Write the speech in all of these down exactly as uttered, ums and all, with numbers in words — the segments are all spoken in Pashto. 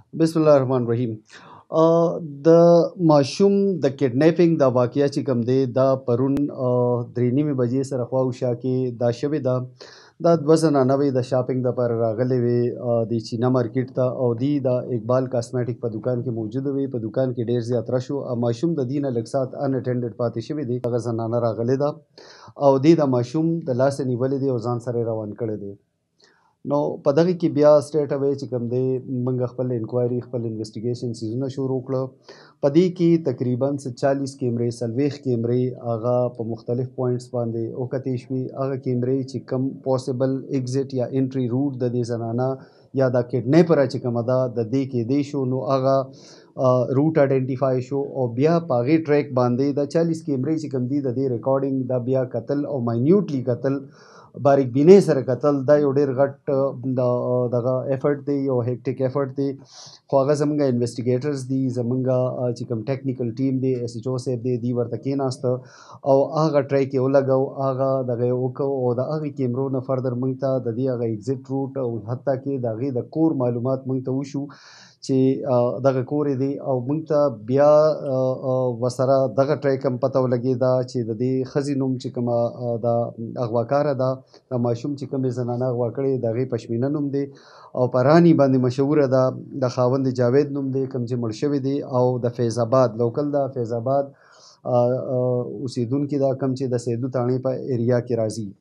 बिस्मिल्लाहिर्रहमानिर्रहीम। अ, د ماشوم د کډنیپینګ د واقعه چې کوم دی دا پرون درې نیمې بجې سره خواوشا کې دا شوې ده. دا دوه زنانوې د شاپینګ دپاره راغلې وې د چینا مارکیټ ته، او دی د اقبال کاسمیټک په دکان کې موجوده وې. په دکان کې ډیر زیات رش و. ماشوم د دې نه لږ ساعت ان اټینډډ پاتې شوی دی. هغه زنانه راغلې ده او دی د ماشوم د لاسه نیولې دی او ځان سره یې روان کړی دی. نو په دغه کې بیا سټریټ اوی چې کوم دی موږ خپل انکوایري خپل انویسټیګیشن سیزونه شروع کړه. په دې کې تقریبا چالیس کیمرې څلوېښت کیمرې هغه په مختلف پوینټس باندې وکتې شوي. هغه کیمرې چې کم پاسبل ایگزټ یا انټري روټ د دې زنانه یا د کډنیپره چې کومه ده د دې کېدی شو، نو هغه روټ آئیډنټیفای شو او بیا په هغې ټریک باندې د چالیس کیمرې چې کوم دي د دې ریکارډینګ دا بیا کتل او ماینیوټلی کتل، باریک بینۍ سره کتل. دا یو ډېر غټ د دغه ایفرټ دی، یو هیکټیک ایفرټ دی. خو هغه زمونږ انویسټیګیټرز دي، زمونږ چې کوم ټیکنیکل ټیم دی، ایس ایچ او صاحب دی، دی ورته کېناسته او هغه ټریک یې ولګو، هغه دغه یې وکړو او د هغې کیمرو نه فردر موږ ته د دې هغه ایګزټ روټ او حتی کې د هغې د کور معلومات موږ ته وشو چې دغه کور یې دی. او موږ ته بیا ورسره دغه ټریک هم پته ولګېده چې د دې ښځې نوم چې کومه د اغواکاره ده، د ماشوم چې کومې زنانه اغوا کړې د هغې پشمینه نوم دی او په رانی باندې مشهوره ده. د خاوند جاوید نوم دی کوم چې مړ شوی دی، او د فیض آباد لوکل ده، فیض آباد اوسیدونکي ده، کوم چې د سیدو تاڼې په ایریا کې راځي.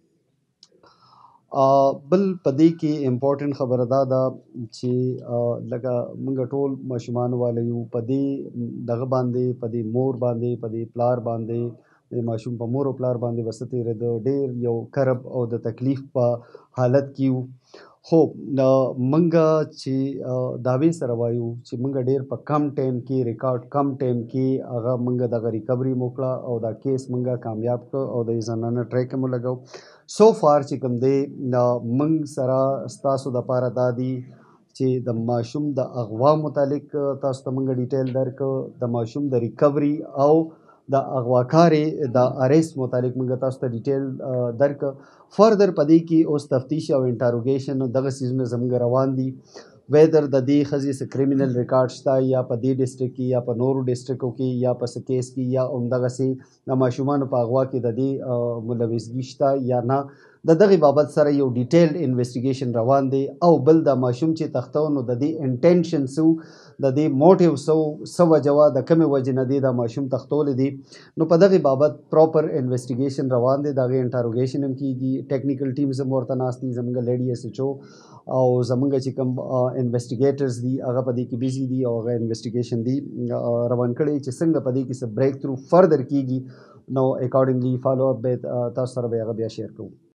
بل په دې کې امپورټنټ خبره دا ده چې لکه موږ ټول ماشومان والا یو، په دې دغه باندې په دې مور باندې په دې پلار باندې د ماشوم په مور او پلار باندې به څه تېرېده، ډېر یو کرب او د تکلیف په حالت کې یو. خو موږ چې دعوې سره وایو چې موږ ډېر په کم ټایم کې ریکارډ کم ټایم کې هغه موږ دغه ریکوري مو کړه او دا کیس موږ کامیاب کړ او د زنانه ټریک هم ولګو. سو فار چې کوم دی موږ سره ستاسو دپاره دا دي چې د ماشوم د اغوا متعلق تاسو ته موږ ډیټیل درکړو، د ماشوم د ریکوري او د اغواکارې د اریسټ متعلق موږ تاسو ته ډیټیل درکړو. فردر په دې کې اوس تفتیش او انټاروګیشن دغه څیزونه زموږ روان دي. ویدر د دې ښځې څه کریمینل ریکارډ شته یا په دې ډسټرکټ کې یا په نورو ډسټرکټو کې یا په څه کیس کې یا همدغسې د ماشومانو په اغوا کې د دې ملوثګي شته یا نه، د دغې بابت سره یو ډیټیلډ انویسټیګیشن روان دی. او بل د ماشوم چې تښته نو د دې انټینشن څه و، د دې موټیو څه و، څه وجه وه، د کومې وجې نه دی د ماشوم تښتولی دی. نو په دغې بابت پراپر انویسټیګیشن روان دی، د هغې انټاروګیشن هم کېږي. ټیکنیکل ټیمز هم ورته ناست دي، زموږ لیډي ایس ایچ او او زموږ چې کوم انویسټیګیټرز دي هغه په دې کې بیزي دي او هغه انویسټیګیشن دي روان کړی چې څنګه په دې کې څه بریک تھرو فردر کېږي. نو اکارډنګلی فالو اپ به تاسو سره به هغه بیا شیر کوو.